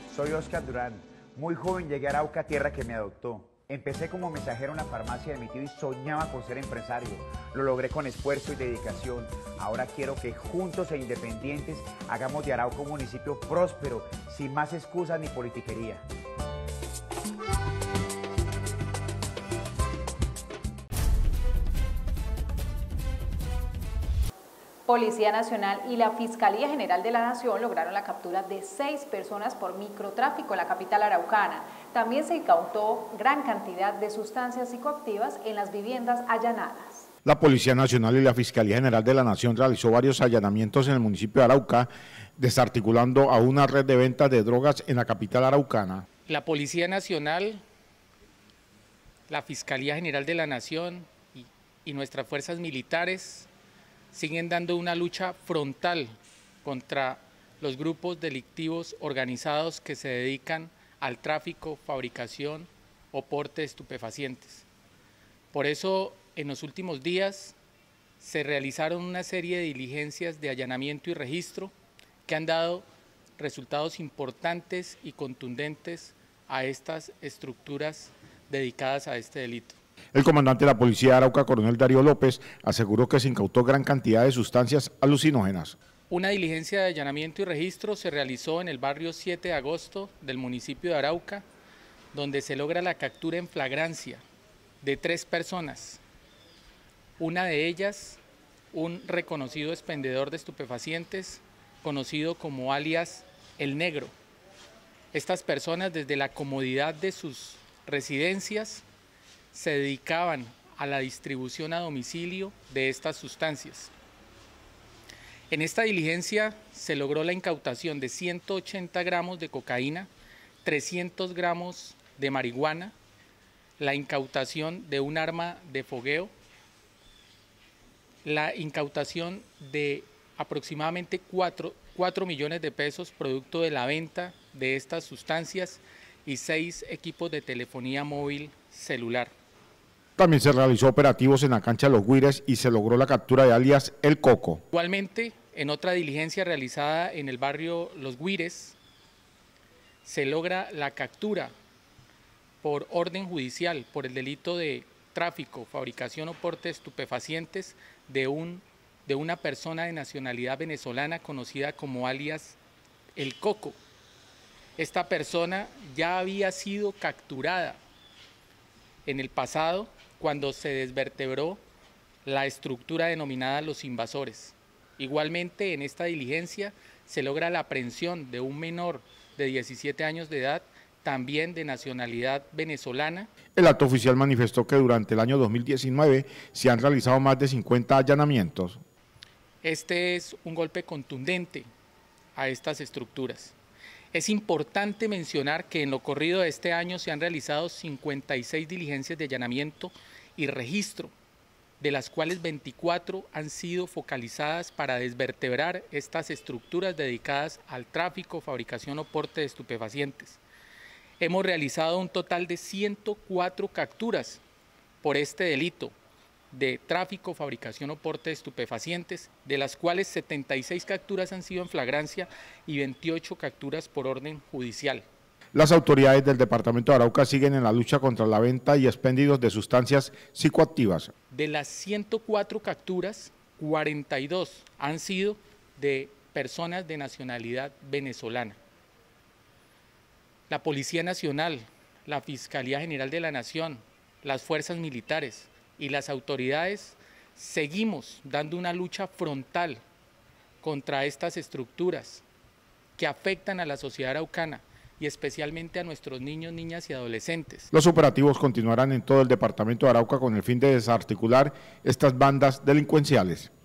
Soy Oscar Durán. Muy joven llegué a Arauca, tierra que me adoptó. Empecé como mensajero en la farmacia de mi tío y soñaba con ser empresario. Lo logré con esfuerzo y dedicación. Ahora quiero que juntos e independientes hagamos de Arauca un municipio próspero, sin más excusas ni politiquería. Policía Nacional y la Fiscalía General de la Nación lograron la captura de 6 personas por microtráfico en la capital araucana. También se incautó gran cantidad de sustancias psicoactivas en las viviendas allanadas. La Policía Nacional y la Fiscalía General de la Nación realizó varios allanamientos en el municipio de Arauca, desarticulando a una red de ventas de drogas en la capital araucana. La Policía Nacional, la Fiscalía General de la Nación y nuestras fuerzas militares siguen dando una lucha frontal contra los grupos delictivos organizados que se dedican al tráfico, fabricación o porte de estupefacientes. Por eso, en los últimos días se realizaron una serie de diligencias de allanamiento y registro que han dado resultados importantes y contundentes a estas estructuras dedicadas a este delito. El comandante de la Policía de Arauca, coronel Darío López, aseguró que se incautó gran cantidad de sustancias alucinógenas. Una diligencia de allanamiento y registro se realizó en el barrio 7 de agosto del municipio de Arauca, donde se logra la captura en flagrancia de 3 personas. Una de ellas, un reconocido expendedor de estupefacientes, conocido como alias El Negro. Estas personas, desde la comodidad de sus residencias, se dedicaban a la distribución a domicilio de estas sustancias. En esta diligencia se logró la incautación de 180 gramos de cocaína, 300 gramos de marihuana, la incautación de un arma de fogueo, la incautación de aproximadamente 4 millones de pesos producto de la venta de estas sustancias y 6 equipos de telefonía móvil celular. También se realizó operativos en la cancha Los Guires y se logró la captura de alias El Coco. Igualmente, en otra diligencia realizada en el barrio Los Guires, se logra la captura por orden judicial por el delito de tráfico, fabricación o porte de estupefacientes de una persona de nacionalidad venezolana conocida como alias El Coco. Esta persona ya había sido capturada en el pasado cuando se desvertebró la estructura denominada Los Invasores. Igualmente, en esta diligencia se logra la aprehensión de un menor de 17 años de edad, también de nacionalidad venezolana. El acto oficial manifestó que durante el año 2019 se han realizado más de 50 allanamientos. Este es un golpe contundente a estas estructuras. Es importante mencionar que en lo corrido de este año se han realizado 56 diligencias de allanamiento y registro, de las cuales 24 han sido focalizadas para desvertebrar estas estructuras dedicadas al tráfico, fabricación o porte de estupefacientes. Hemos realizado un total de 104 capturas por este delito de tráfico, fabricación o porte de estupefacientes, de las cuales 76 capturas han sido en flagrancia y 28 capturas por orden judicial. Las autoridades del departamento de Arauca siguen en la lucha contra la venta y expendios de sustancias psicoactivas. De las 104 capturas, 42 han sido de personas de nacionalidad venezolana. La Policía Nacional, la Fiscalía General de la Nación, las fuerzas militares y las autoridades seguimos dando una lucha frontal contra estas estructuras que afectan a la sociedad araucana y especialmente a nuestros niños, niñas y adolescentes. Los operativos continuarán en todo el departamento de Arauca con el fin de desarticular estas bandas delincuenciales.